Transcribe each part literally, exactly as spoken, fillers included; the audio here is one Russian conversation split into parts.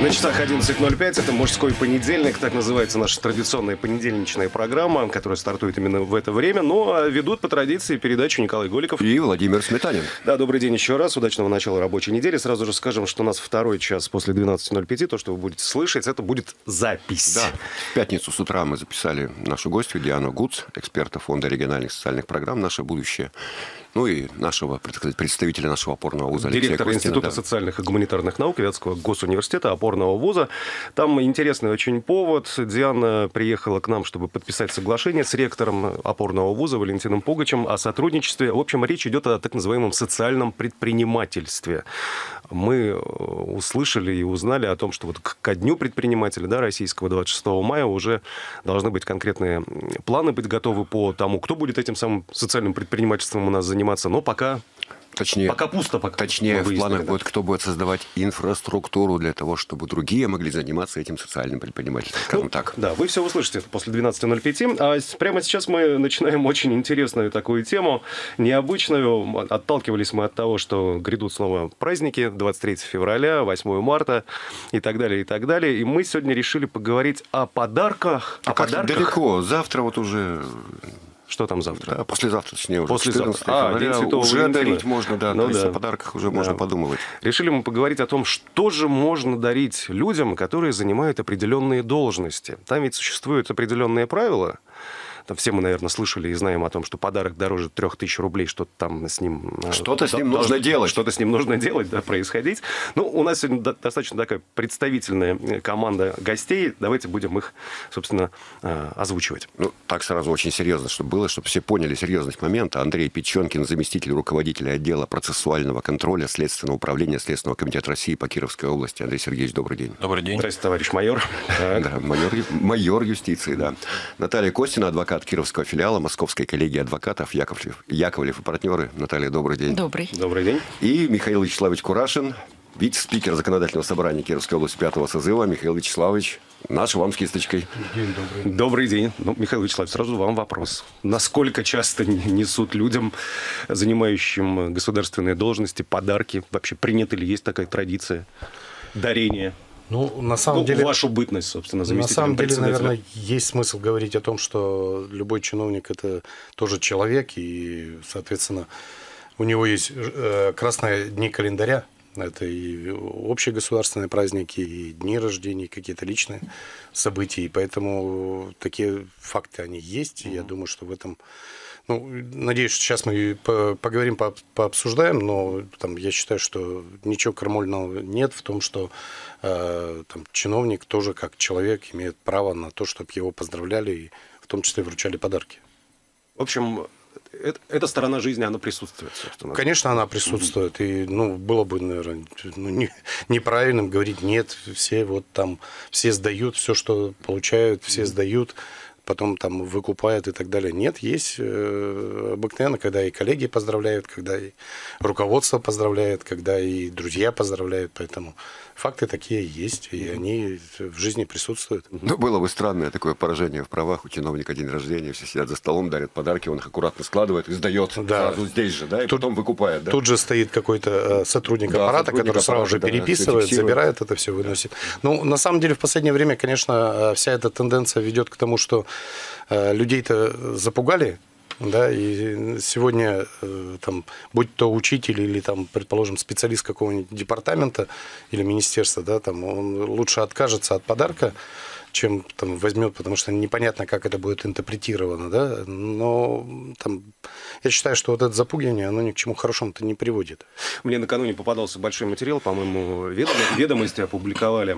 На часах одиннадцать ноль пять, это «Мужской понедельник», так называется наша традиционная понедельничная программа, которая стартует именно в это время, но ведут по традиции передачу Николай Голиков и Владимир Сметанин. Да, добрый день еще раз, удачного начала рабочей недели. Сразу же скажем, что у нас второй час после двенадцати ноль пять, то, что вы будете слышать, это будет запись. Да, в пятницу с утра мы записали нашу гостью Диану Гуц, эксперта Фонда региональных социальных программ «Наше будущее». Ну и нашего представителя нашего опорного вуза Алексея Директора Костина, Института да. социальных и гуманитарных наук Вятского госуниверситета, опорного вуза. Там интересный очень повод. Диана приехала к нам, чтобы подписать соглашение с ректором опорного вуза Валентином Пугачем о сотрудничестве. В общем, речь идет о так называемом социальном предпринимательстве. Мы услышали и узнали о том, что вот ко дню предпринимателя, да, российского, двадцать шестого мая, уже должны быть конкретные планы быть готовы по тому, кто будет этим самым социальным предпринимательством у нас заниматься. Но пока, точнее, пока пусто. Пока точнее, в планах будет, кто будет создавать инфраструктуру для того, чтобы другие могли заниматься этим социальным предпринимательством, скажем ну, так. Да, вы все услышите после двенадцати ноль пять. А прямо сейчас мы начинаем очень интересную такую тему, необычную. Отталкивались мы от того, что грядут снова праздники, двадцать третьего февраля, восьмого марта и так далее, и так далее. И мы сегодня решили поговорить о подарках. А о подарках. Далеко, завтра вот уже... Что там завтра? Да, послезавтра, точнее, уже Послезавтра. А, День Святого уже Валентина. дарить можно, да. Ну, То есть да. о подарках уже да. можно подумывать. Решили мы поговорить о том, что же можно дарить людям, которые занимают определенные должности. Там ведь существуют определенные правила. Там все мы, наверное, слышали и знаем о том, что подарок дороже трех тысяч рублей, что-то там с ним... Что-то с ним должно, нужно делать. Что-то с ним нужно делать, да, происходить. Ну, у нас сегодня достаточно такая представительная команда гостей. Давайте будем их, собственно, озвучивать. Ну, так сразу очень серьезно, чтобы было, чтобы все поняли серьезность момента. Андрей Печенкин, заместитель руководителя отдела процессуального контроля Следственного управления Следственного комитета России по Кировской области. Андрей Сергеевич, добрый день. Добрый день. Здравствуйте, товарищ майор. Да, майор, майор юстиции, да. Наталья Костина, адвокат Кировского филиала Московской коллегии адвокатов Яковлев, Яковлев и партнеры. Наталья, добрый день. Добрый. Добрый день. И Михаил Вячеславович Курашин, вице-спикер Законодательного собрания Кировской области пятого созыва. Михаил Вячеславович, наш вам с кисточкой. День добрый. Добрый день. Ну, Михаил Вячеславович, сразу вам вопрос. Насколько часто несут людям, занимающим государственные должности, подарки? Вообще принята ли есть такая традиция дарения? Ну, на самом ну, деле... вашу бытность, собственно, На заместителем самом деле, председателя. наверное, есть смысл говорить о том, что любой чиновник – это тоже человек, и, соответственно, у него есть красные дни календаря. Это и общие государственные праздники, и дни рождения, и какие-то личные события. И поэтому такие факты, они есть. И я думаю, что в этом... Ну, надеюсь, что сейчас мы поговорим, пообсуждаем, но там, я считаю, что ничего крамольного нет в том, что э, там, чиновник тоже как человек имеет право на то, чтобы его поздравляли и в том числе вручали подарки. В общем, это, эта сторона жизни, она присутствует. Собственно. Конечно, она присутствует. И ну, было бы, наверное, ну, не, неправильным говорить, нет, все вот там, все сдают, все, что получают, все сдают. Потом там выкупают и так далее. Нет, есть э, обыкновенно, когда и коллеги поздравляют, когда и руководство поздравляет, когда и друзья поздравляют. Поэтому факты такие есть, и они в жизни присутствуют. Ну, было бы странное такое поражение в правах. У чиновника день рождения, все сидят за столом, дарят подарки, он их аккуратно складывает и сдает да. сразу здесь же, да, и тут, потом выкупает. Да? Тут же стоит какой-то сотрудник да, аппарата, сотрудник который сразу же да, переписывает, забирает это все, выносит. Да. Ну, на самом деле, в последнее время, конечно, вся эта тенденция ведет к тому, что людей-то запугали, да, и сегодня там, будь то учитель или там, предположим, специалист какого-нибудь департамента или министерства, да, там, он лучше откажется от подарка, чем там возьмет, потому что непонятно, как это будет интерпретировано, да, но там, я считаю, что вот это запугивание, оно ни к чему хорошему-то не приводит. Мне накануне попадался большой материал, по-моему, ведомости опубликовали.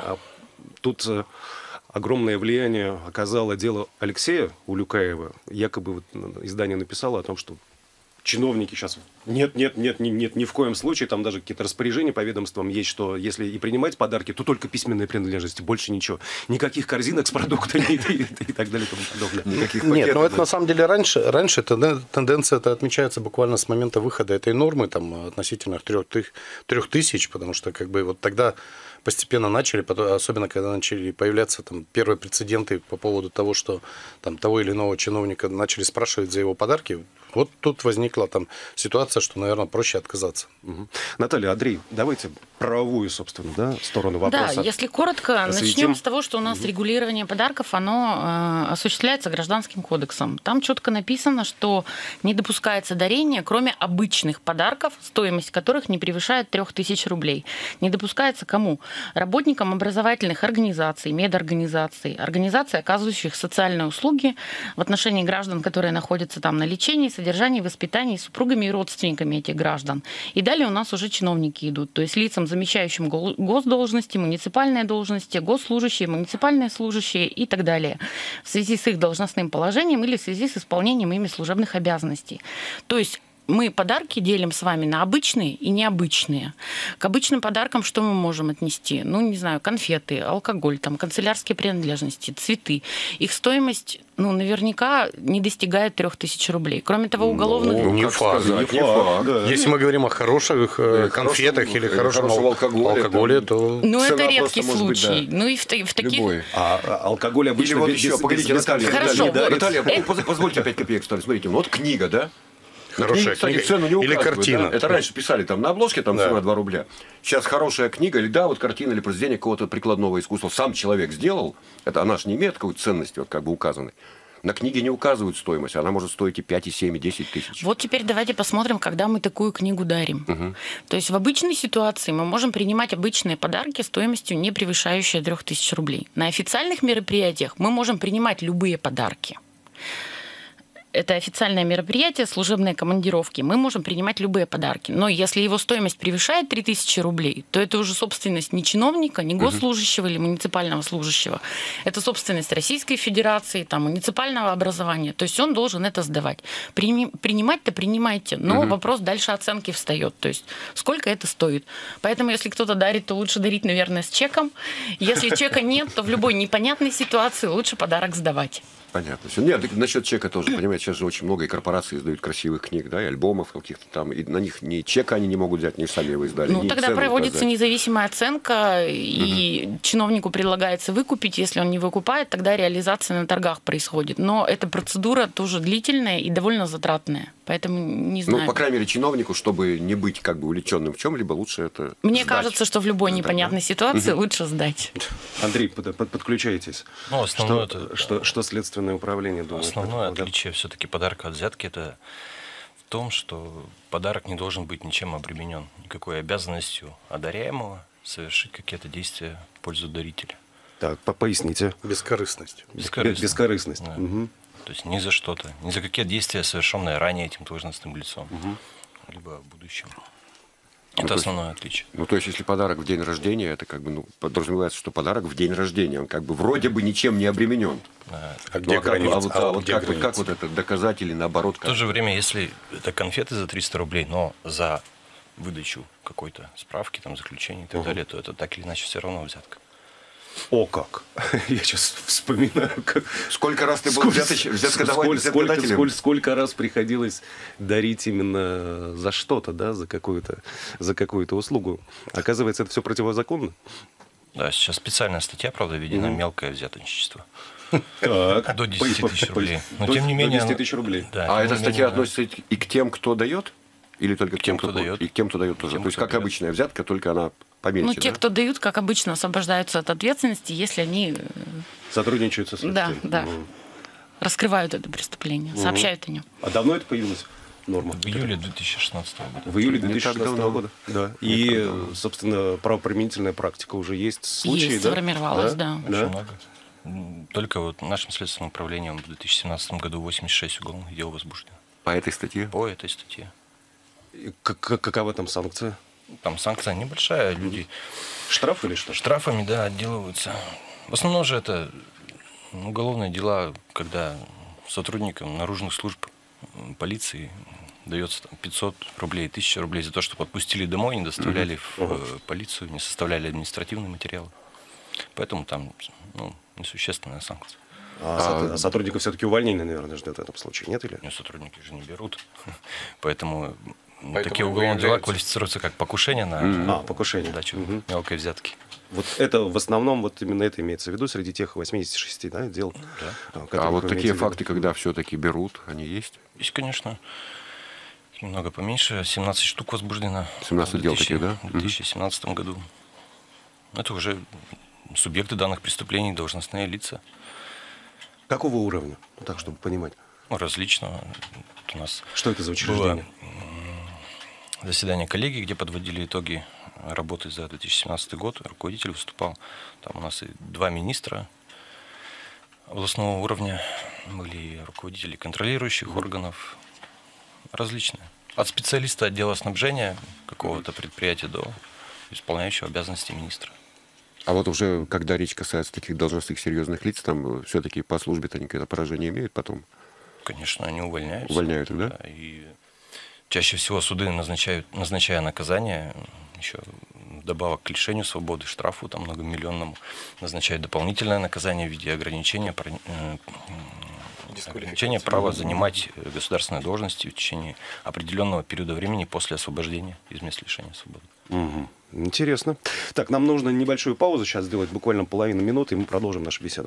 Тут огромное влияние оказало дело Алексея Улюкаева. Якобы вот издание написало о том, что чиновники сейчас... Нет, нет, нет, нет, нет, ни в коем случае. Там даже какие-то распоряжения по ведомствам есть, что если и принимать подарки, то только письменные принадлежности, больше ничего. Никаких корзинок с продуктами и так далее и тому подобное. Никаких Нет, пакетов, но это да. на самом деле раньше, раньше тенденция это отмечается буквально с момента выхода этой нормы, там, относительно трех тысяч, потому что как бы вот тогда постепенно начали, особенно когда начали появляться там первые прецеденты по поводу того, что там того или иного чиновника начали спрашивать за его подарки. Вот тут возникла там ситуация, что, наверное, проще отказаться. Угу. Наталья, Андрей, давайте правовую, собственно, да, сторону вопроса. Да, если коротко, осветим. начнем с того, что у нас угу. регулирование подарков, оно э, осуществляется Гражданским кодексом. Там четко написано, что не допускается дарение, кроме обычных подарков, стоимость которых не превышает трех тысяч рублей. Не допускается кому? Работникам образовательных организаций, медорганизаций, организаций, оказывающих социальные услуги в отношении граждан, которые находятся там на лечении, содержании, воспитании, супругами и родственниками этих граждан. И далее у нас уже чиновники идут, то есть лицам, замещающим госдолжности, муниципальные должности, госслужащие, муниципальные служащие и так далее, в связи с их должностным положением или в связи с исполнением ими служебных обязанностей. То есть мы подарки делим с вами на обычные и необычные. К обычным подаркам что мы можем отнести? Ну, не знаю, конфеты, алкоголь, там, канцелярские принадлежности, цветы. Их стоимость, ну, наверняка не достигает трех тысяч рублей. Кроме того, уголовных... Ну, не факт. Не факт. Да. Если мы говорим о хороших э, конфетах или, или хорошем алкоголе, алкоголе то... Ну, это редкий случай. Быть, да. Ну, и в, в таких... Любой. А, а алкоголь обычно... Или вот без, еще, без, погодите, без, Наталья, Хорошо, Наталья, вот. Наталья, Наталья, позвольте пять копеек, что ли, смотрите, вот книга, да? Хорошая книга, книга. Кстати, цену не или картина. Да? Это раньше писали там на обложке, там да. цена два рубля. Сейчас хорошая книга, или да, вот картина, или произведение какого-то прикладного искусства. Сам человек сделал, это она же не имеет какой-то ценности, вот как бы указанной. На книге не указывают стоимость, она может стоить и пять, и семь, и десять тысяч. Вот теперь давайте посмотрим, когда мы такую книгу дарим. Угу. То есть в обычной ситуации мы можем принимать обычные подарки стоимостью, не превышающей трех тысяч рублей. На официальных мероприятиях мы можем принимать любые подарки. Это официальное мероприятие, служебные командировки. Мы можем принимать любые подарки. Но если его стоимость превышает три тысячи рублей, то это уже собственность не чиновника, не госслужащего или муниципального служащего. Это собственность Российской Федерации, там, муниципального образования. То есть он должен это сдавать. Прини- принимать-то принимайте, но угу. вопрос дальше оценки встает. То есть сколько это стоит. Поэтому если кто-то дарит, то лучше дарить, наверное, с чеком. Если чека нет, то в любой непонятной ситуации лучше подарок сдавать. Понятно. Нет, насчет чека тоже, понимаете, сейчас же очень много и корпораций издают красивых книг, да, и альбомов каких-то там, и на них ни чека они не могут взять, ни сами его издали. Ну, тогда проводится указать. Независимая оценка, и угу. чиновнику предлагается выкупить. Если он не выкупает, тогда реализация на торгах происходит. Но эта процедура тоже длительная и довольно затратная. Поэтому не знаю. Ну, по крайней мере, чиновнику, чтобы не быть как бы увлеченным в чем-либо, лучше это Мне сдать. кажется, что в любой сдать, непонятной да? ситуации угу. лучше сдать. Андрей, под, под, подключайтесь. Ну, основное что, это... что, что следственное управление думает? Основное отличие да? все-таки подарка от взятки — это в том, что подарок не должен быть ничем обременен, никакой обязанностью одаряемого совершить какие-то действия в пользу дарителя. Так, поясните. Бескорыстность. Бескорыстность. Бескорыстность. Да. Угу. То есть ни за что-то, ни за какие действия, совершенные ранее этим должностным лицом, угу. либо в будущем. Это ну, основное есть, отличие. Ну, то есть, если подарок в день рождения, это как бы, ну, подразумевается, что подарок в день рождения, он как бы вроде бы ничем не обременен. Да. А где ну, граница? А вот, а, а вот как, вот, как вот это доказать или наоборот? Как? В то же время, если это конфеты за триста рублей, но за выдачу какой-то справки, там, заключения и так угу. далее, то это так или иначе все равно взятка. О, как! Я сейчас вспоминаю, как... Сколько раз ты был взяткодавателем? Сколько, сколько, сколько раз приходилось дарить именно за что-то, да, за какую-то, за какую-то услугу. Оказывается, это все противозаконно? Да, сейчас специальная статья, правда, введена, mm-hmm. мелкое взяточничество. Так. До десяти тысяч рублей. Но тем не менее... До десяти тысяч рублей. Да, а эта статья относится и к тем, кто дает? Или только к тем, кто, кто дает? И к тем, кто дает тоже. То есть, как обычная взятка, только она поменьше. Ну, те, да? кто дают, как обычно, освобождаются от ответственности, если они... Сотрудничают со следствием. Да, да. Mm. Раскрывают это преступление, mm. сообщают о нем. А давно это появилось? Норма. В июле две тысячи шестнадцатого года. В июле две тысячи шестнадцатого года. Да. И, собственно, правоприменительная практика уже есть. Случаи, есть, да? сформировалась, да. да. Очень много. Только вот нашим следственным управлением в две тысячи семнадцатом году восемьдесят шесть уголовных дел возбуждено. По этой статье? По этой статье. Как, какова там санкция? Там санкция небольшая, люди... Штраф или что? Штрафами, да, отделываются. В основном же это уголовные дела, когда сотрудникам наружных служб полиции дается там пятьсот рублей, тысяча рублей за то, что подпустили домой, не доставляли uh-huh. в полицию, не составляли административные материалы. Поэтому там ну, несущественная санкция. А, а сотрудников все-таки увольнение, наверное, ждет в этом случае, нет или? Нет, сотрудники же не берут. Поэтому, Поэтому такие уголовные дела квалифицируются как покушение на mm-hmm. а, покушение. дачу mm-hmm. мелкой взятки. Вот это в основном, вот именно это имеется в виду среди тех восьмидесяти шести, да, дел? Да. А вот такие факты, когда все-таки берут, они есть? Есть, конечно. Немного поменьше. семнадцать штук возбуждено. семнадцать дел таких, да? В две тысячи семнадцатом году. Это уже субъекты данных преступлений, должностные лица. Какого уровня? Ну, так, чтобы понимать. Ну, различного. У нас Что это за учреждение? было заседание коллегии, где подводили итоги работы за две тысячи семнадцатый год. Руководитель выступал. Там у нас и два министра областного уровня были, и руководители контролирующих органов. Различные. От специалиста отдела снабжения какого-то предприятия до исполняющего обязанности министра. А вот уже, когда речь касается таких должностных серьезных лиц, там все-таки по службе-то они какое-то поражение имеют потом? Конечно, они увольняются. Увольняют их, да? Да, и чаще всего суды назначают, назначая наказание, еще вдобавок к лишению свободы, штрафу там многомиллионному, назначают дополнительное наказание в виде ограничения, ограничения права занимать государственные должности в течение определенного периода времени после освобождения из мест лишения свободы. Угу. Интересно. Так, нам нужно небольшую паузу сейчас сделать, буквально половину минуты, и мы продолжим нашу беседу.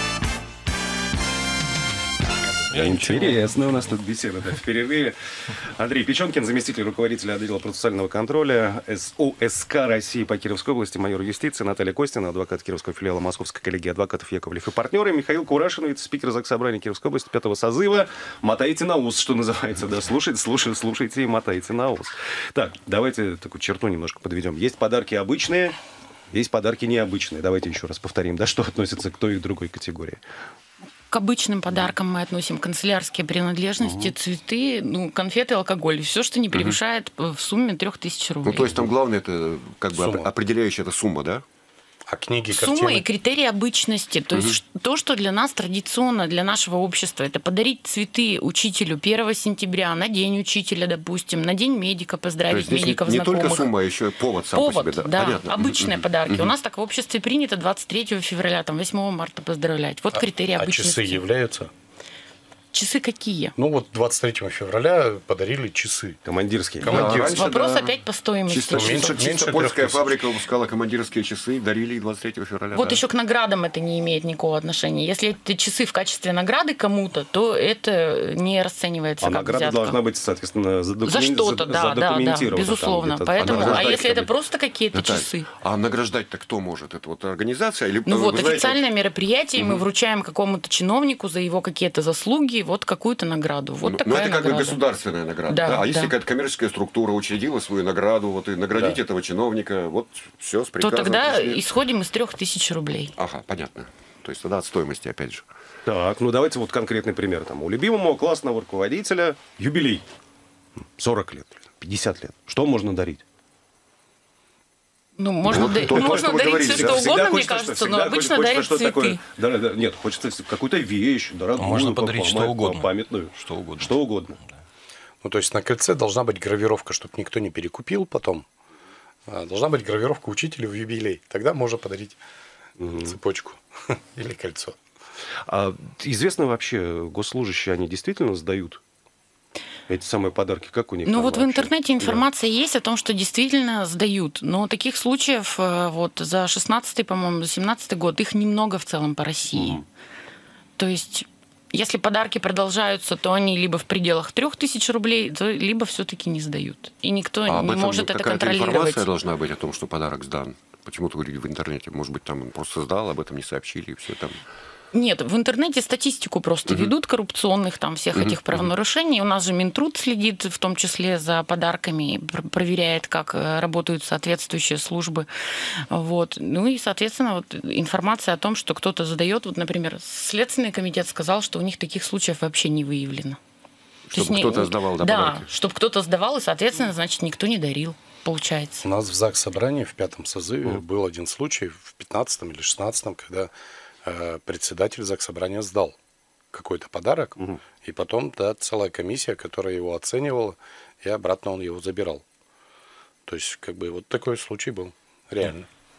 Интересно у нас тут беседа, да, в перерыве. Андрей Печенкин, заместитель руководителя отдела процессуального контроля СУСК России по Кировской области, майор юстиции, Наталья Костина, адвокат Кировского филиала Московской коллегии адвокатов Яковлев и партнеры, Михаил Курашин, вице-спикер Заксобрания Кировской области пятого созыва. Мотайте на ус, что называется, да, слушайте, слушайте, слушайте и мотайте на ус. Так, давайте такую черту немножко подведем. Есть подарки обычные, есть подарки необычные. Давайте еще раз повторим, да, что относится к той и другой категории. К обычным подаркам мы относим канцелярские принадлежности, угу. цветы, ну, конфеты, алкоголь. Все, что не превышает угу. в сумме трех тысяч рублей. Ну, то есть там главное, это как бы сумма. Определяющая эта сумма, да? А книги, Сумма картины? и критерии обычности. То угу. есть то, что для нас традиционно, для нашего общества, это подарить цветы учителю первого сентября, на день учителя, допустим, на день медика, поздравить медиков, не, не знакомых. Не только сумма, а еще повод сам повод, по себе. Да, да, понятно. обычные угу. подарки. Угу. У нас так в обществе принято двадцать третьего февраля, там, восьмого марта поздравлять. Вот а, критерии а обычности. А часы являются? Часы какие? Ну вот двадцать третьего февраля подарили часы. Командирские. Командирские. Да, раньше, Вопрос да. опять по стоимости. Чисто, меньше, чисто, меньше чисто польская трех тысяч. фабрика выпускала командирские часы, дарили их двадцать третьего февраля. Вот да. еще к наградам это не имеет никакого отношения. Если эти часы в качестве награды кому-то, то это не расценивается а как награда взятка. должна быть, соответственно, задокумен... За что-то, да, да, да, безусловно. Поэтому, а если это просто какие-то Наталья, часы? А награждать-то кто может? Это вот организация? Или, Ну вы вот, знаете, официальное вот... мероприятие, угу. мы вручаем какому-то чиновнику за его какие-то заслуги, вот какую-то награду. Вот ну, такая ну, это как награда. бы государственная награда. Да, да? А если да. какая-то коммерческая структура учредила свою награду, вот и наградить Да. этого чиновника, вот все с То приказа. тогда пришли. исходим из трех тысяч рублей. Ага, понятно. То есть тогда от стоимости, опять же. Так, ну давайте вот конкретный пример. Там, у любимого классного руководителя юбилей. сорок лет, пятьдесят лет. Что можно дарить? Ну, можно, Ну, да- то- то, можно что вы дарить говорите, все, да, что Всегда угодно, мне хочется, кажется, что- но всегда обычно хочется дарят что-то цветы. такое. Да, да, нет, хочется какую-то вещь, дорогую, Можно подарить что память- угодно. памятную. Что угодно. Что угодно. Ну, то есть на кольце должна быть гравировка, чтобы никто не перекупил потом. А, Должна быть гравировка учителю в юбилей. Тогда можно подарить цепочку или кольцо. А известно вообще, госслужащие, они действительно сдают эти самые подарки? Как у них Ну там вот в вообще? интернете информация есть о том, что действительно сдают. Но таких случаев э, вот за шестнадцатый, по-моему, за семнадцатый год их немного в целом по России. Мгм. То есть, если подарки продолжаются, то они либо в пределах трех тысяч рублей, то либо все-таки не сдают. И никто А об не этом может это какая-то контролировать. информация должна быть о том, что подарок сдан. Почему-то говорили в интернете. Может быть, там он просто сдал, об этом не сообщили, и все там. Нет, в интернете статистику просто Мгм. ведут коррупционных там всех Мгм, этих правонарушений. У нас же Минтруд следит в том числе за подарками, и пр- проверяет, как э, работают соответствующие службы. Вот. Ну и, соответственно, вот информация о том, что кто-то задает, вот, например, Следственный комитет сказал, что у них таких случаев вообще не выявлено. То Чтобы есть кто-то не- сдавал, да, Да, подарки? чтобы кто-то сдавал, и, соответственно, значит, никто не дарил, получается. У нас в Заксобрании в пятом созыве был один случай в пятнадцатом или шестнадцатом, когда э, председатель Заксобрания сдал какой-то подарок, Мгм. и потом да, целая комиссия, которая его оценивала, и обратно он его забирал. То есть, как бы, вот такой случай был. Реально.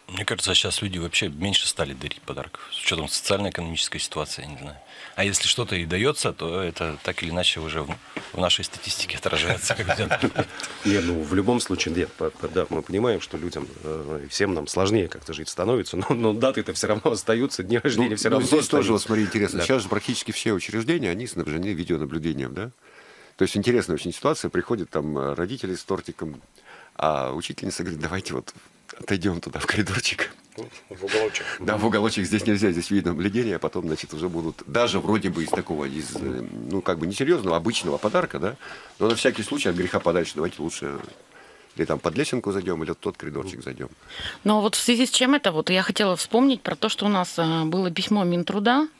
Мне кажется, сейчас люди вообще меньше стали дарить подарков. С учетом социально-экономической ситуации, я не знаю. А если что-то и дается, то это так или иначе уже в, в нашей статистике отражается. Нет, ну в любом случае, нет, да, мы понимаем, что людям, всем нам сложнее как-то жить становится, но, но даты-то все равно остаются, дни рождения ну, все ну, равно здесь остаются. тоже, вот смотри, интересно, Да. сейчас же практически все учреждения, они снабжены видеонаблюдением, да? То есть интересная очень ситуация, приходят там родители с тортиком, а учительница говорит, давайте вот отойдем туда в коридорчик. В уголочек. Да, в уголочек здесь нельзя, здесь видно наблюдение, а потом, значит, уже будут, даже вроде бы из такого, из, ну, как бы несерьезного, обычного подарка, да, но на всякий случай от греха подальше давайте лучше или там под лесенку зайдем, или в тот коридорчик зайдем. Но вот в связи с чем это, вот я хотела вспомнить про то, что у нас было письмо Минтруда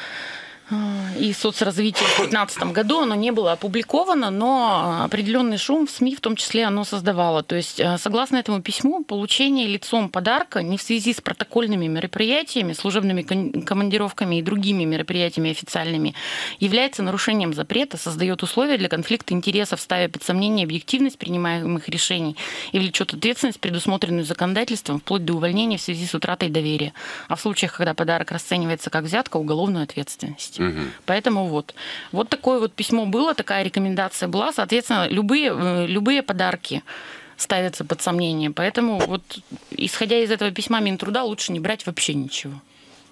и соцразвития в две тысячи пятнадцатом году, оно не было опубликовано, но определенный шум в СМИ в том числе оно создавало. То есть, согласно этому письму, получение лицом подарка не в связи с протокольными мероприятиями, служебными командировками и другими мероприятиями официальными является нарушением запрета, создает условия для конфликта интересов, ставя под сомнение объективность принимаемых решений и влечет ответственность, предусмотренную законодательством, вплоть до увольнения в связи с утратой доверия. А в случаях, когда подарок расценивается как взятка, уголовную ответственность. Угу. Поэтому вот. Вот такое вот письмо было, такая рекомендация была. Соответственно, любые, любые подарки ставятся под сомнение. Поэтому вот, исходя из этого письма Минтруда, лучше не брать вообще ничего.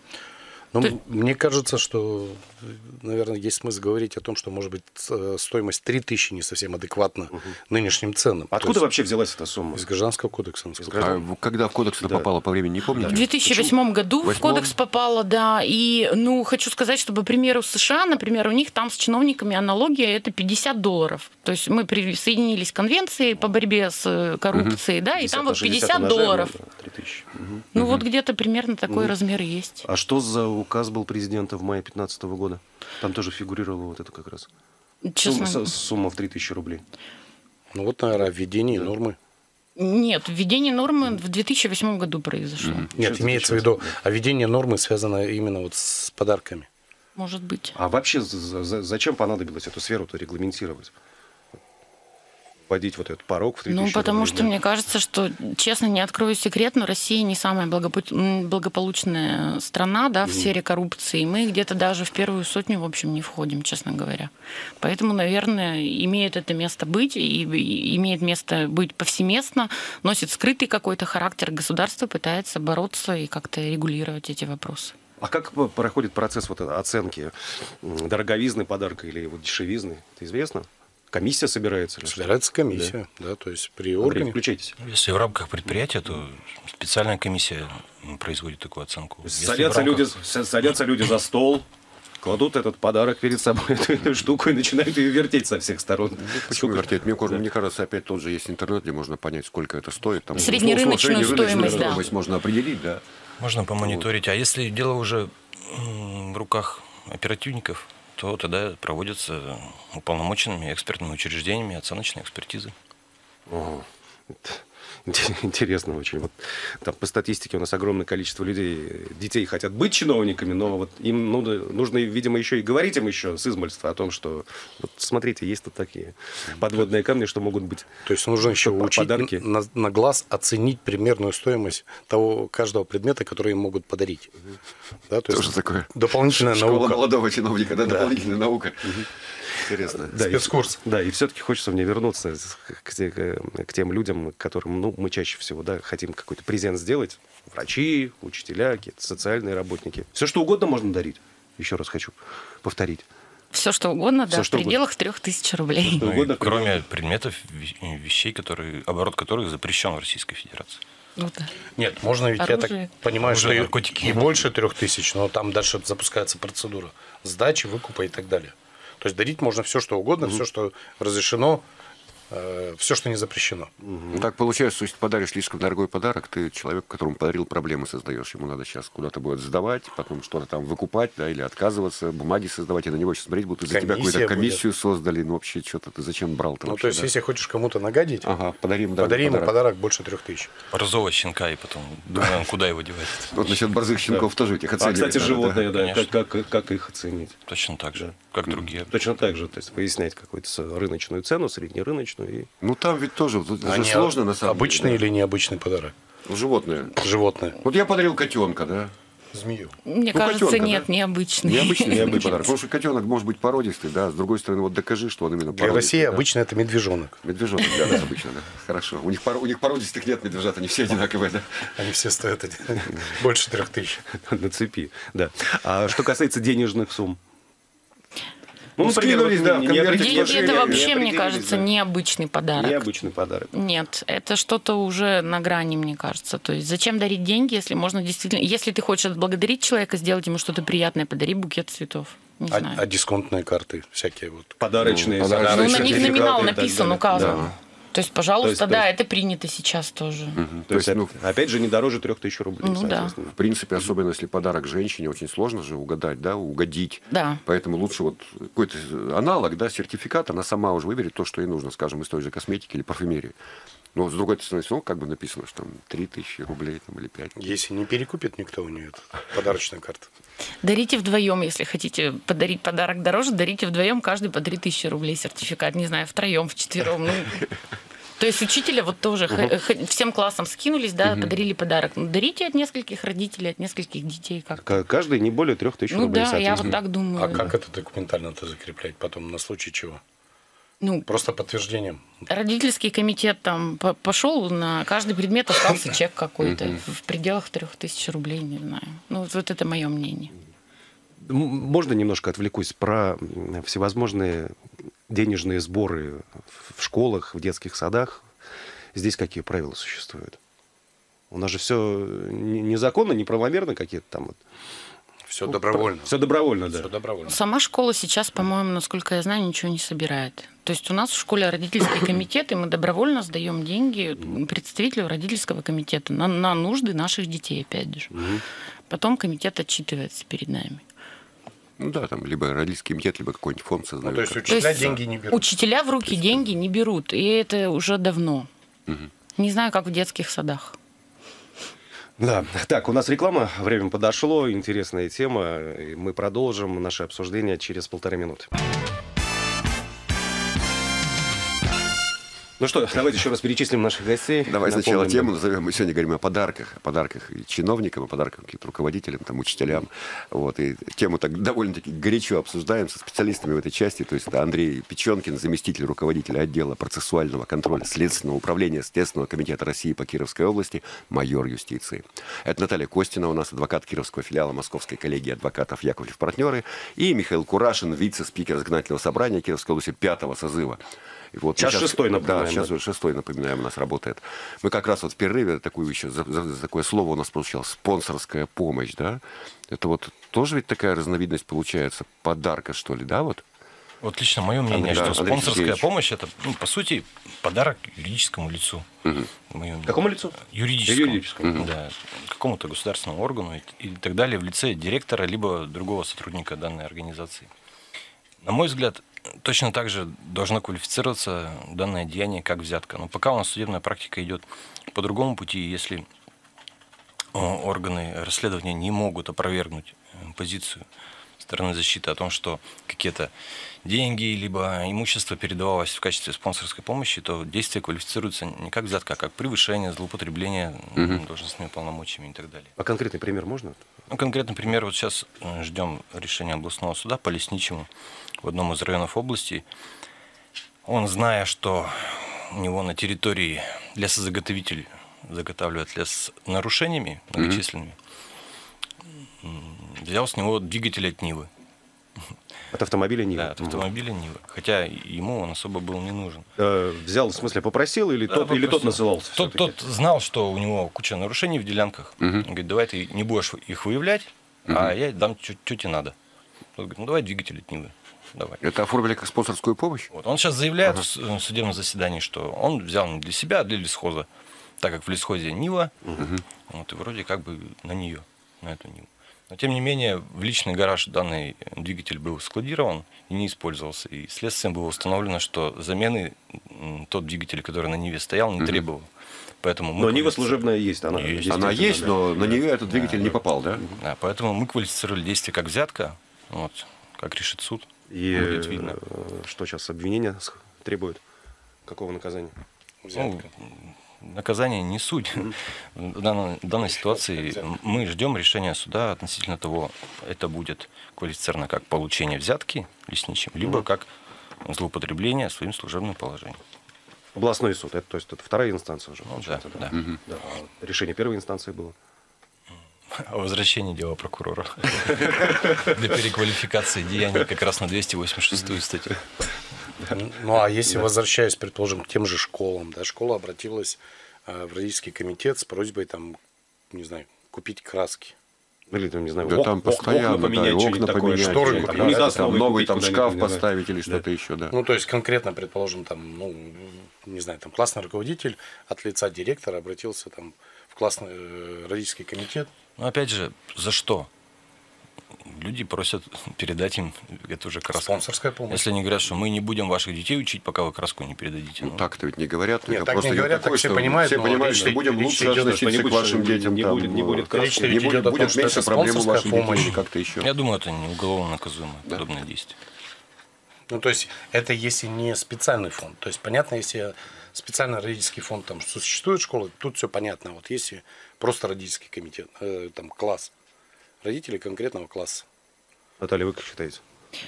Ну, Ты... Мне кажется, что, наверное, есть смысл говорить о том, что, может быть, стоимость три тысячи не совсем адекватна угу. нынешним ценам. Откуда есть, вообще взялась эта сумма? Из Гражданского кодекса. Из граждан... А когда в кодекс да. попало по времени, не помните? В две тысячи восьмом году в кодекс попало, да. И, ну, хочу сказать, что, по примеру США, например, у них там с чиновниками аналогия это пятьдесят долларов. То есть мы присоединились к конвенции по борьбе с коррупцией, угу. да, и там вот пятьдесят долларов. три тысячи. Угу. Ну, угу. вот где-то примерно такой угу. размер есть. А что за указ был президента в мае две тысячи пятнадцатого года? Там тоже фигурировало вот это как раз. Честно... Сумма, сумма в три тысячи рублей. Ну вот, наверное, введение да. нормы. Нет, введение нормы в две тысячи восьмом году произошло. Mm-hmm. Нет, Сейчас имеется в виду, а введение нормы связано именно вот с подарками. Может быть. А вообще зачем понадобилось эту сферу-то регламентировать? Вводить вот этот порог в три тысячи Ну, потому рублей, что, мне кажется, что, честно, не открою секрет, но Россия не самая благополучная страна, да, в mm. сфере коррупции. Мы где-то даже в первую сотню, в общем, не входим, честно говоря. Поэтому, наверное, имеет это место быть, и, и имеет место быть повсеместно, носит скрытый какой-то характер. Государство пытается бороться и как-то регулировать эти вопросы. А как проходит процесс вот оценки дороговизны подарка или вот дешевизны? Это известно? Комиссия собирается? Собирается комиссия, да, да, то есть при Андрей, органе. Включайтесь. Если в рамках предприятия, то специальная комиссия производит такую оценку. Садятся, рамках... люди, садятся люди за стол, кладут этот подарок перед собой, эту, эту штуку, и начинают ее вертеть со всех сторон. Ну, почему вертеть? Мне, да. мне кажется, опять тот же есть интернет, где можно понять, сколько это стоит. Там, среднерыночную условно, стоимость, да. стоимость можно определить, да. Можно помониторить. А если дело уже в руках оперативников, то тогда проводятся уполномоченными экспертными учреждениями оценочные экспертизы. Ого. Интересно очень. Вот, там, по статистике у нас огромное количество людей, детей хотят быть чиновниками, но вот им нужно, нужно, видимо, еще и говорить им еще с измольства о том, что вот смотрите, есть тут такие подводные камни, что могут быть. То есть нужно еще учить подарки. На, на глаз оценить примерную стоимость того каждого предмета, который им могут подарить. Угу. Да, то Тоже есть такое. Дополнительная Школа наука. молодого чиновника, да, да. дополнительная наука. Угу. Интересно. Да, спецкурс. И, да, и все-таки хочется мне вернуться к, к, к тем людям, которым ну, мы чаще всего да, хотим какой-то презент сделать. Врачи, учителя, какие-то социальные работники. Все, что угодно можно дарить. Еще раз хочу повторить. Все, что угодно, Все, да, что в пределах трех тысяч рублей. Ну, угодно, кроме предметов, вещей, которые, оборот которых запрещен в Российской Федерации. Ну, да. Нет, можно ведь, оружие. Я так понимаю, Оружие, что наркотики. И, и больше трех тысяч, но там дальше запускается процедура сдачи, выкупа и так далее. То есть дарить можно все, что угодно, угу. все, что разрешено, э, все, что не запрещено. Угу. Ну, так получается, что если ты подаришь слишком дорогой подарок, ты человек, которому подарил, проблемы создаешь. Ему надо сейчас куда-то будет сдавать, потом что-то там выкупать, да, или отказываться, бумаги создавать, и на него сейчас смотреть будут. Из-за тебя какую-то комиссию будет. Создали. Ну, вообще, что-то ты зачем брал-то Ну, вообще, то есть, да? если хочешь кому-то нагадить, ага, подарим, да, подари ему подарок. подарок больше трех тысяч. Борзого щенка, и потом думаем, куда его девать. Вот насчет борзых щенков тоже этих А, оценивать. кстати, животные, да, Конечно. как, как, как их оценить? Точно так же, Да. как другие. Точно так же, то есть выяснять какую-то рыночную цену, среднерыночную. И... Ну, там ведь тоже тут Они же сложно, на самом обычный деле. или необычный подарок? Ну, животное. Животное. Вот я подарил котенка, да? Змею. Мне Ну, кажется, котенка, нет, да? необычный. Необычный, необычный подарок. Потому что котенок может быть породистый, да. С другой стороны, вот докажи, что он именно Для породистый. России да. обычно это медвежонок. Медвежонок для нас обычно, да. Хорошо. У них, пор- у них породистых нет медвежат, они все одинаковые, да. Они все стоят больше трех тысяч. На цепи, да. А что касается денежных сумм? Ну, например, скинулись, вот да, не- в не конверте определились, Деньги сложили. это не вообще, мне определились, кажется, да. необычный подарок. Необычный подарок. Нет, это что-то уже на грани, мне кажется. То есть зачем дарить деньги, если можно действительно... Если ты хочешь отблагодарить человека, сделать ему что-то приятное, подари букет цветов. Не А, знаю. а дисконтные карты всякие вот. Подарочные. Ну, подарочные Ну, на них сертификаты номинал и так написан, далее. указан. Да. То есть, пожалуйста, То есть, да, то это принято сейчас тоже. Мгм. То есть, ну, опять же, не дороже трех тысяч рублей, Ну, да. соответственно. в принципе, особенно если подарок женщине, очень сложно же угадать, да, угодить. Да. Поэтому лучше вот какой-то аналог, да, сертификат, она сама уже выберет то, что ей нужно, скажем, из той же косметики или парфюмерии. Но с другой стороны, все равно как бы написано, что там три тысячи рублей там, или пять. Если не перекупит никто у нее эту подарочную карту. Дарите вдвоем, если хотите подарить подарок дороже, дарите вдвоем, каждый по три тысячи рублей сертификат. Не знаю, втроем, вчетвером. Ну, то есть учителя вот тоже х- х- всем классом скинулись, да, подарили подарок. Ну, дарите от нескольких родителей, от нескольких детей. Как К- Каждый не более трех тысяч ну рублей, да, я вот соответственно. так думаю. А как это документально-то закреплять потом, на случай чего? Ну, Просто подтверждением. родительский комитет там по- пошел, на каждый предмет остался чек какой-то в пределах трех тысяч рублей, не знаю. Ну, вот вот это мое мнение. М- Можно немножко отвлекусь про м, всевозможные денежные сборы в школах, в детских садах? Здесь какие правила существуют? У нас же все незаконно, неправомерно какие-то там вот. Все добровольно. Все добровольно, да. Все добровольно. Сама школа сейчас, по-моему, насколько я знаю, ничего не собирает. То есть у нас в школе родительский комитет, и мы добровольно сдаем деньги представителю родительского комитета на, на нужды наших детей, опять же. Потом комитет отчитывается перед нами. Ну да, там либо родительский комитет, либо какой-нибудь фонд Ну, создают. то есть как- То учителя есть деньги не берут. Учителя в руки деньги не берут, и это уже давно. Не знаю, как в детских садах. Да, так, у нас реклама, время подошло, интересная тема. И мы продолжим наше обсуждение через полторы минуты. Ну что, давайте еще раз перечислим наших гостей. Давай сначала Напомним, тему назовем. Мы сегодня говорим о подарках. О подарках и чиновникам, о подарках каким-то руководителям, там, учителям. Вот. И тему так довольно-таки горячо обсуждаем со специалистами в этой части. То есть это Андрей Печенкин, заместитель руководителя отдела процессуального контроля Следственного управления Следственного комитета России по Кировской области, майор юстиции. Это Наталья Костина, у нас адвокат Кировского филиала Московской коллегии адвокатов Яковлев партнеры. И Михаил Курашин, вице-спикер законодательного собрания Кировской области пятого созыва. И вот Сейчас шестой, напоминаем, Да, сейчас да. шестой, напоминаем, у нас работает. Мы как раз вот в перерыве такую еще, за, за- за такое слово у нас получалось, спонсорская помощь, да? Это вот тоже ведь такая разновидность получается подарка, что ли, да, вот? Вот лично мое мнение, Да, что Андрей спонсорская Сергеевич. помощь это, ну, по сути, подарок юридическому лицу. Моё мнение. Какому лицу? Юридическому. Юридическому. Да, какому-то государственному органу и, и так далее в лице директора либо другого сотрудника данной организации. На мой взгляд, точно так же должно квалифицироваться данное деяние как взятка. Но пока у нас судебная практика идет по другому пути, если э, органы расследования не могут опровергнуть э, позицию стороны защиты о том, что какие-то деньги либо имущество передавалось в качестве спонсорской помощи, то действие квалифицируется не как взятка, а как превышение, злоупотребление м, должностными полномочиями и так далее. А конкретный пример можно? Ну, конкретный пример, вот сейчас э, ждем решения областного суда по Лесничему в одном из районов области. Он, зная, что у него на территории лесозаготовитель заготавливает лес с нарушениями многочисленными, м, взял с него двигатель от Нивы. От автомобиля Нива. Да, от автомобиля Нивы. Хотя ему он особо был не нужен. Э, взял, в смысле, попросил или, Да, тот, или тот попросил. насылался? Тот, всё-таки? тот знал, что у него куча нарушений в делянках. Он говорит, давай ты не будешь их выявлять, а я дам, что тебе надо. Он говорит, ну давай двигатель от Нивы. Давай. Это оформили как спонсорскую помощь? Вот. Он сейчас заявляет в с- в судебном заседании, что он взял не для себя, а для лесхоза. Так как в лесхозе Нива, вот, и вроде как бы на нее, на эту Ниву. Но тем не менее, в личный гараж данный двигатель был складирован и не использовался. И следствием было установлено, что замены м, тот двигатель, который на Ниве стоял, не требовал. Поэтому мы Но Нива квалифици- служебная есть. Она, Есть. естественно, Она есть, да. но на нее этот двигатель не попал, да? Да, поэтому мы квалифицировали действие как взятка, вот, как решит суд. И Будет видно. э, что сейчас обвинение с- требует? Какого наказания? Ну, наказание не суть. В данной, в данной ситуации мы ждем решения суда относительно того, это будет квалифицировано как получение взятки лесничим, либо как злоупотребление своим служебным положением. Областной суд, это, то есть это вторая инстанция уже. Ну, да, да. Да. Да. А решение первой инстанции было? О возвращении дела прокурора для переквалификации деяний как раз на двести восемьдесят шестую статью. Ну, а если, возвращаясь, предположим, к тем же школам, да, школа обратилась э, в родительский комитет с просьбой, там, не знаю, купить краски. Или там, не знаю, Да ок- там ок- постоянно, окна поменять, да, и что-нибудь окна такое, поменять, шторы или купить, там, унитаз да, там новый новый купить там куда-нибудь, шкаф не знаю. поставить или что-то еще, да. Ну, то есть конкретно, предположим, там, ну, не знаю, там классный руководитель от лица директора обратился там в классный э, родительский комитет. Но опять же, за что? Люди просят передать им эту же краску. Спонсорская помощь. Если они говорят, что мы не будем ваших детей учить, пока вы краску не передадите. Ну, так-то ведь не говорят. Нет, это так просто не идет говорят, такое, так все что понимают, все но понимают, речь- что будем речь лучше идет, относиться к что-нибудь, вашим что детям. не там, будет- не будет краски. Речь не идет будет, о том, будет что меньше это проблем у спонсорская ваших детей помощь. или как-то еще. Я думаю, это не уголовно наказуемо, подобное действие. Ну, то есть это если не специальный фонд. То есть понятно, если специальный родительский фонд, там существует школа, тут все понятно. Вот если просто родительский комитет, э, там класс, родители конкретного класса. Наталья, вы как считаете?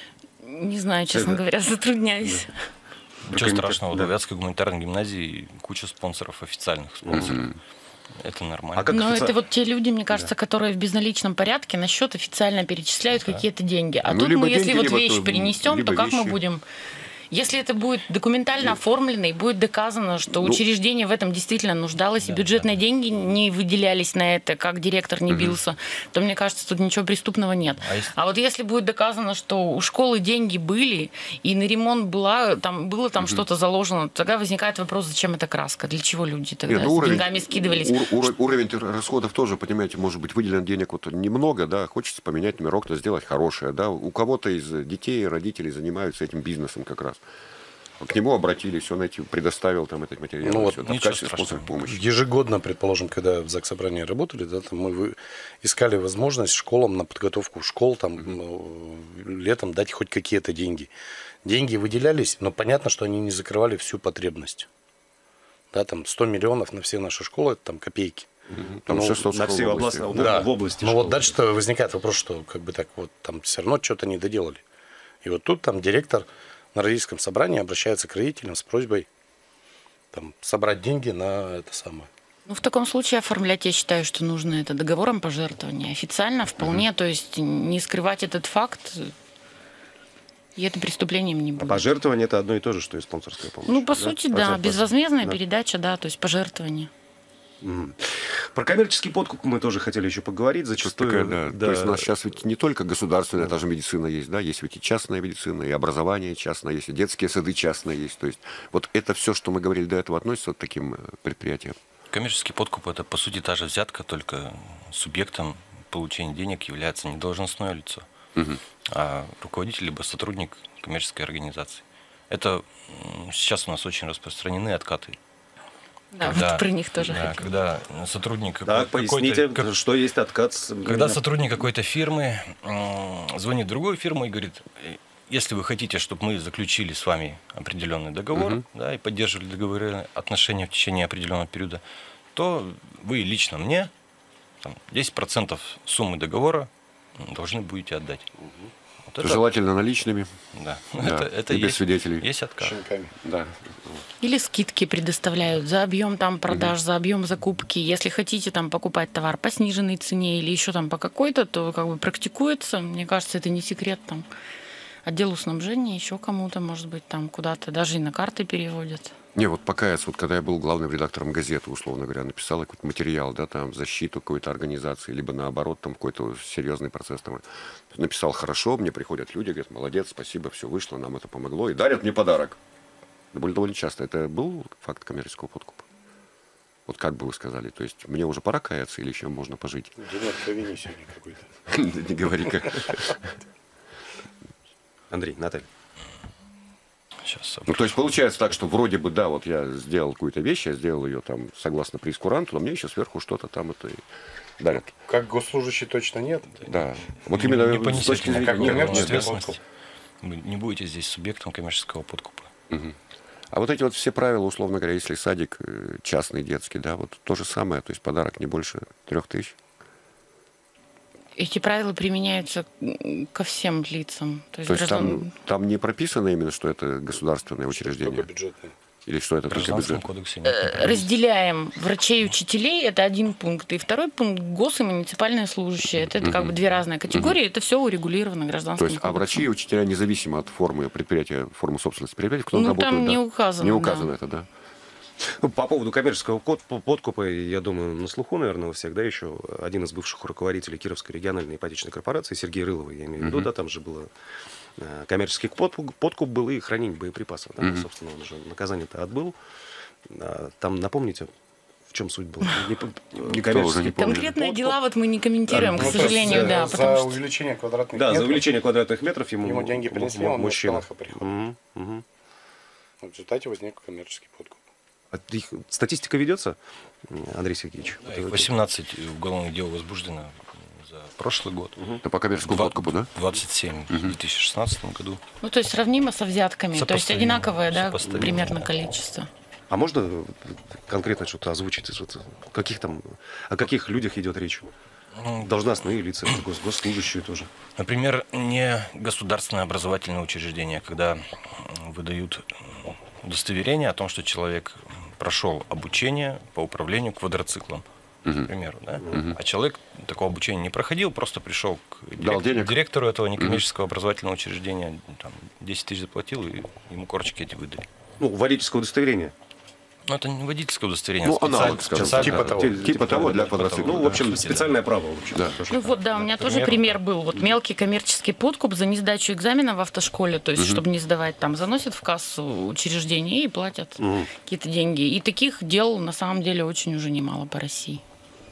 Не знаю, честно говоря, затрудняюсь. Ничего комитет, страшного, да. в Вятской гуманитарной гимназии куча спонсоров, официальных спонсоров. Это нормально. А как Но офици- это вот те люди, мне кажется, которые в безналичном порядке на счет официально перечисляют какие-то деньги. А Ну, тут либо мы, если деньги, вот либо вещь то- перенесем, либо то как мы вещи. будем? Если это будет документально оформлено и будет доказано, что учреждение в этом действительно нуждалось, и бюджетные деньги не выделялись на это, как директор не бился, то, мне кажется, тут ничего преступного нет. А если- А вот если будет доказано, что у школы деньги были, и на ремонт была, там, было там что-то заложено, тогда возникает вопрос, зачем эта краска, для чего люди тогда Нет, ну, с деньгами скидывались. ур- ур- уровень расходов тоже, понимаете, может быть выделен денег вот немного, да, хочется поменять номер окна, сделать хорошее, да. У кого-то из детей, родителей занимаются этим бизнесом как раз. К нему обратились, он эти предоставил там этот материал, Ну, вот всё, там, в ничего качестве страшного. спонсора помощи. Ежегодно, предположим, когда в Заксобрании работали, да, там мы вы- искали возможность школам на подготовку школ там, ну, летом дать хоть какие-то деньги. Деньги выделялись, но понятно, что они не закрывали всю потребность. Да, там сто миллионов на все наши школы, это там копейки. Там Ну, шестьсот На школ все в области, области. да, Да. в области. Ну школ. вот дальше-то возникает вопрос, что как бы так вот там все равно что-то не доделали. И вот тут там директор на родительском собрании обращается к родителям с просьбой там, собрать деньги на это самое. Ну, в таком случае оформлять, я считаю, что нужно это договором пожертвования. Официально вполне, то есть не скрывать этот факт, и это преступлением не А будет. пожертвование это одно и то же, что и спонсорская помощь. Ну, по сути, да, Пожертвование. безвозмездная Да. передача, да, то есть пожертвование. Про коммерческий подкуп мы тоже хотели еще поговорить. Зачастую. Такая, да. То есть у нас сейчас ведь не только государственная, даже медицина есть, да, есть ведь и частная медицина, и образование частное есть, и детские сады частные есть. То есть вот это все, что мы говорили до этого, относится вот к таким э, предприятиям. Коммерческий подкуп – это, по сути, та же взятка, только субъектом получения денег является не должностное лицо, а руководитель либо сотрудник коммерческой организации. Это м, сейчас у нас очень распространены откаты. Да, Когда- вот про них тоже да, хотела. когда сотрудник Так, какой-то- поясните, как- что есть откат. с- когда сотрудник какой-то фирмы м, звонит в другую фирму и говорит, «Э, если вы хотите, чтобы мы заключили с вами определенный договор, да, и поддерживали договорные отношения в течение определенного периода, то вы лично мне там, десять процентов суммы договора м, должны будете отдать. Вот это- Желательно наличными, да. да, это, это и без есть, свидетелей. есть откат. Шинками. Да. Или скидки предоставляют за объем там продаж, за объем закупки. Если хотите там покупать товар по сниженной цене или еще там по какой-то, то как бы практикуется. Мне кажется, это не секрет там отделу снабжения, еще кому-то, может быть, там куда-то даже и на карты переводят. Не, вот пока я, вот когда я был главным редактором газеты, условно говоря, написал какой-то материал, да, там, в защиту какой-то организации, либо наоборот, там, какой-то серьезный процесс, там, написал хорошо, мне приходят люди, говорят, молодец, спасибо, все вышло, нам это помогло, и дарят мне подарок. Довольно, довольно часто. Это был факт коммерческого подкупа? Вот как бы вы сказали, то есть мне уже пора каяться или еще можно пожить? День откровений сегодня какой-то. Не говори как. Андрей, Наталья. Сейчас Ну, то есть получается так, что вроде бы, да, вот я сделал какую-то вещь, я сделал ее там согласно прейскуранту, но мне еще сверху что-то там это и дарят. Как госслужащий точно нет. Да. Вот не- именно не с понесете точки зрения... как никакой коммерческий Нет, нет. ответственности. Вы не будете здесь субъектом коммерческого подкупа. А вот эти вот все правила, условно говоря, если садик э, частный, детский, да, вот то же самое, то есть подарок не больше трех тысяч. Эти правила применяются ко всем лицам. То есть, То есть граждан... там, там не прописано именно, что это государственное учреждение? Только бюджетные. Или что это В только Гражданском бюджет? кодексе нет, не прописано. Разделяем врачей и учителей, это один пункт. И второй пункт – гос и муниципальные служащие. Это, это как бы две разные категории, это все урегулировано гражданским То есть, а кодексом. врачи и учителя, независимо от формы предприятия, формы собственности предприятия, кто Ну, работает, там да? не указано, Не да. указано это, да. Ну, по поводу коммерческого код- подкупа, я думаю, на слуху, наверное, у всех, да, еще один из бывших руководителей Кировской региональной ипотечной корпорации, Сергей Рылова, я имею в виду, Мгм. да, там же было э, коммерческий подкуп, подкуп был и хранение боеприпасов, да, Мгм. собственно, он уже наказание-то отбыл. А, там, напомните, в чем суть была? Не по- Никто уже не помнит. Конкретные подкуп. дела вот мы не комментируем, Ну, к то есть, сожалению, э, да. За Потому что... увеличение квадратных Да, за метров увеличение квадратных метров ему, ему деньги м- принесли, м- он мужчина. не стал их оприходовать. Мгм, мгм. В результате возник коммерческий подкуп. А их статистика ведется, Андрей Сергеевич? Да, Вот их это- восемнадцать уголовных дел возбуждено за прошлый год. Это по коммерческому Два- подкупу, да? двадцать семь в две тысячи шестнадцатом году. Ну, то есть сравнимо со взятками, то есть Сопоставимо, одинаковое, да, сопоставимо. примерно количество. А можно конкретно что-то озвучить? Вот, каких там, о каких людях идет речь? Ну, Должностные лица, гос, госслужащие тоже. Например, не государственное образовательное учреждение, когда выдают удостоверение о том, что человек прошел обучение по управлению квадроциклом, к примеру, да? А человек такого обучения не проходил, просто пришел к Дал дирек- денег. директору этого некоммерческого образовательного учреждения, там, десять тысяч заплатил, и ему корочки эти выдали. Ну, водительское удостоверение. Ну, это не водительское удостоверение, Ну, а специаль- аналог, скажем специаль- Типа того. Типа, Типа того для типа квадроцикла. того. Ну, в общем, Да. специальное право. В общем, Да. тоже. Ну вот, да, у меня тоже примеру. пример был. Вот мелкий коммерческий подкуп за несдачу экзамена в автошколе, то есть, чтобы не сдавать, там, заносят в кассу учреждение и платят Мгм. какие-то деньги. И таких дел, на самом деле, очень уже немало по России.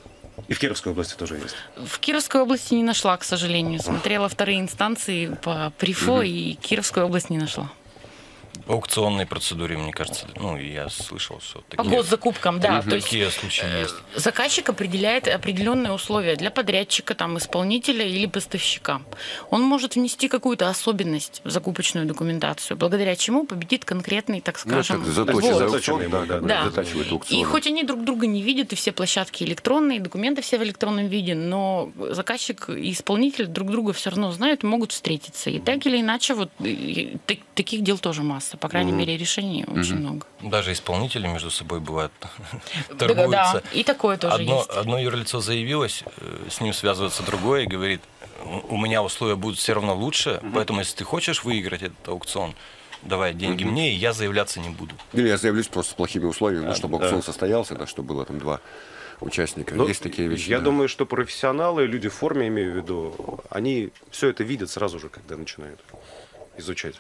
И в Кировской области тоже есть. В Кировской области не нашла, к сожалению. Смотрела вторые инстанции по ПРИФО, и Кировскую область не нашла. По аукционной процедуре, мне кажется, ну, я слышал, что По такие, госзакупкам, да. То есть такие случаи есть. заказчик определяет определенные условия для подрядчика, там, исполнителя или поставщика. Он может внести какую-то особенность в закупочную документацию, благодаря чему победит конкретный, так Ну, это скажем, как заточен вот. за Заточенный, аукцион, да, да, да, да. затачивает аукцион. И хоть они друг друга не видят, и все площадки электронные, документы все в электронном виде, но заказчик и исполнитель друг друга все равно знают и могут встретиться. И так или иначе, вот и так- таких дел тоже масса. По крайней мере, решений очень много. Даже исполнители между собой бывают Да, торгуются. и такое тоже Одно, есть. одно юрлицо заявилось, э, с ним связывается другое и говорит, у у меня условия будут все равно лучше, поэтому если ты хочешь выиграть этот аукцион, давай деньги мне, и я заявляться не буду. Или я заявлюсь просто с плохими условиями, ну, чтобы аукцион состоялся, да, чтобы было там два участника. Ну, Есть такие вещи. Я да. думаю, что профессионалы, люди в форме, имею в виду, они все это видят сразу же, когда начинают изучать.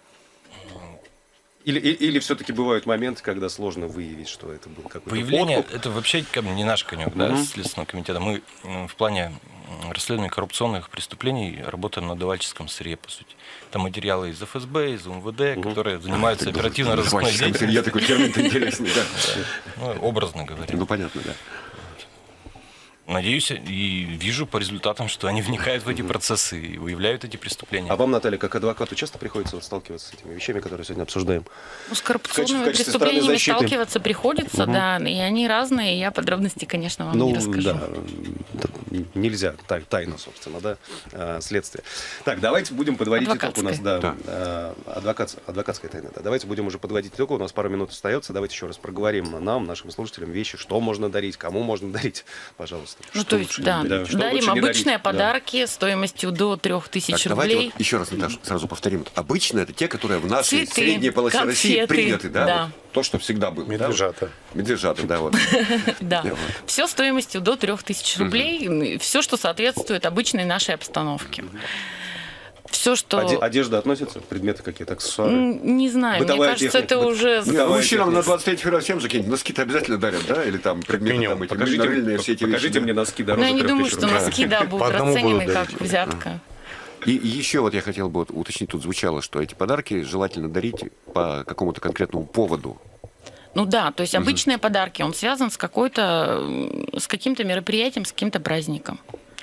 Или, и- или все-таки бывают моменты, когда сложно выявить, что это был какой-то Выявление подкуп? это вообще как бы не наш конек, да, Мгм. Следственного комитета. Мы м, в плане м, расследования коррупционных преступлений работаем на давальческом сырье, по сути. Там материалы из эф эс бэ, из эм вэ дэ, которые занимаются оперативно-розыскной Давайте, деятельностью. Я такой термин интересный, да. Ну, образно говоря. Ну, понятно, да. Надеюсь и вижу по результатам, что они вникают в эти процессы и выявляют эти преступления. А вам, Наталья, как адвокату, часто приходится вот сталкиваться с этими вещами, которые сегодня обсуждаем? Ну, с В коррупционными качестве- в качестве преступлениями стороны защиты. сталкиваться приходится, да, и они разные, я подробности, конечно, вам Ну, не расскажу. да, м, нельзя, тай- тайна, собственно, да, э, следствие. Так, давайте будем подводить итог у нас, да, Да. э, адвокат, адвокатская тайна, да. Давайте будем уже подводить итог, у нас пару минут остается, давайте еще раз проговорим нам, нашим слушателям, вещи, что можно дарить, кому можно дарить, пожалуйста. Ну, Что то есть, лучше да, дарить, что дарим лучше не обычные дарить, да. подарки стоимостью до трех тысяч Так, давайте рублей. вот еще раз, Наташа, сразу повторим. Вот обычно это те, которые в нашей Цветы, средней полосе России конфеты, приняты, да? да. Вот то, что всегда было. да, вот. Медвежата. Медвежата, да, вот. Да. Вот. Все стоимостью до трех тысяч рублей, все, что соответствует обычной нашей обстановке. Все, что... Оде- Одежда относится, предметы какие-то, аксессуары? М, Не знаю, мне Бытовая кажется, техника, это быт- уже... бытовая Ну, мужчинам техника. на двадцать третьего февраля всем закиньте. Носки-то обязательно дарят, да? Или там предметы Минимум. там эти Покажите, минеральные, все эти покажите вещи. мне да? носки Ну, дороже я не трех думаю, тысяч что рублей. носки, да, будут По одному расценены будут как дарить. взятка. И и еще вот я хотел бы вот уточнить, тут звучало, что эти подарки желательно дарить по какому-то конкретному поводу. Ну да, то есть обычные подарки, он связан с какой-то, м, с каким-то мероприятием, с каким-то праздником.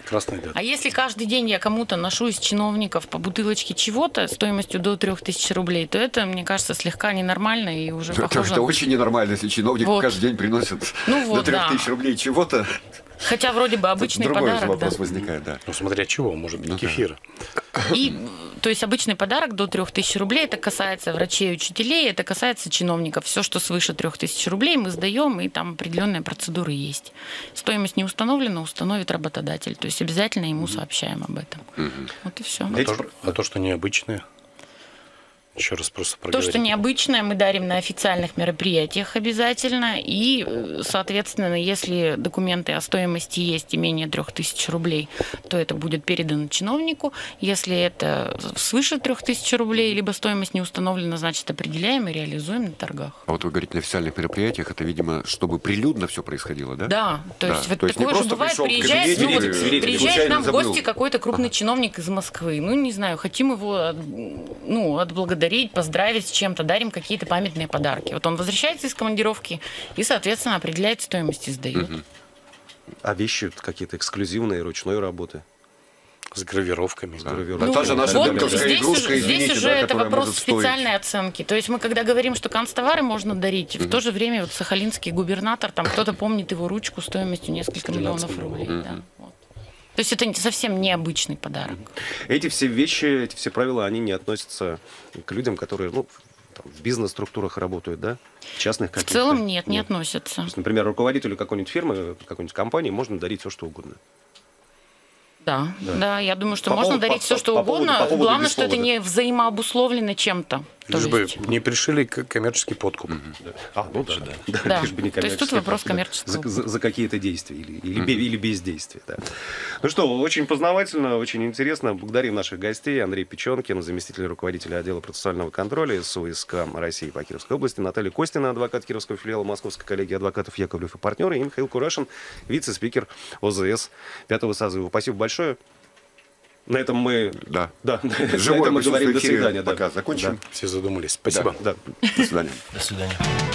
Красный дед. А если каждый день я кому-то ношу из чиновников по бутылочке чего-то стоимостью до трех тысяч рублей, то это, мне кажется, слегка ненормально и уже Это, похоже... это очень ненормально, если чиновник Вот. каждый день приносит Ну вот, до трех да. тысяч рублей чего-то. Хотя вроде бы обычный Другой же подарок, вопрос да. возникает, да. Ну, смотря чего, может быть, Ну да. кефир. И, то есть обычный подарок до трех тысяч рублей, это касается врачей, учителей, это касается чиновников. Все, что свыше трех тысяч рублей, мы сдаем, и там определенные процедуры есть. Стоимость не установлена, установит работодатель. То есть обязательно ему сообщаем об этом. Вот и все. А то, а то, что необычное? Еще раз просто То, проговорить. что необычное, мы дарим на официальных мероприятиях обязательно. И, соответственно, если документы о стоимости есть и менее трех тысяч рублей, то это будет передано чиновнику. Если это свыше трех тысяч рублей, либо стоимость не установлена, значит, определяем и реализуем на торгах. А вот вы говорите, на официальных мероприятиях, это, видимо, чтобы прилюдно все происходило, да? Да, то Да. есть вот То есть не такое же просто бывает, пришел к приезжает, кабинету ну, вот, и свидетель приезжает к случайно нам в забыл. гости какой-то крупный чиновник из Москвы. Ну, не знаю, хотим его от- ну, отблагодарить, поздравить с чем-то, дарим какие-то памятные подарки. Вот он возвращается из командировки и, соответственно, определяет стоимость и сдает. А вещи какие-то эксклюзивные, ручной работы? С гравировками. С да. гравировкой. Ну, та же наша вот банковская здесь игрушка, уже, извините, здесь уже да, это которая вопрос может стоить. специальной оценки. То есть мы когда говорим, что канцтовары можно дарить, в то же время вот сахалинский губернатор, там кто-то помнит его ручку стоимостью несколько миллионов рублей. Да, вот. То есть это не- совсем необычный подарок. Эти все вещи, эти все правила, они не относятся к людям, которые ну, там, в бизнес-структурах работают, да? В частных В каких-то. целом нет, не относятся. То есть, например, руководителю какой-нибудь фирмы, какой-нибудь компании можно дарить все, что угодно. Да, да, я думаю, что По можно поводу- дарить по- все, что по поводу- угодно. по поводу Главное, без что это повода. не взаимообусловлено чем-то. То Лишь бы есть- не пришили к- коммерческий подкуп. А, ну да, да. Да, Да. лишь бы не То есть тут коммерческий вопрос подкуп, да. коммерческого. За, за- за какие-то действия или, или, бе- или бездействия. Да. Ну что, очень познавательно, очень интересно. Благодарим наших гостей. Андрей Печенкин, заместитель руководителя отдела процессуального контроля СУСК России по Кировской области, Наталья Костина, адвокат Кировского филиала Московской коллегии адвокатов Яковлев и партнеры, и Михаил Курашин, вице-спикер ОЗС пятого созыва. Спасибо большое. На этом мы... Да. Да, на Живое этом мы присутствие говорим в до эфире свидания. да. пока закончим. Все задумались. Спасибо. Да. До свидания. До свидания.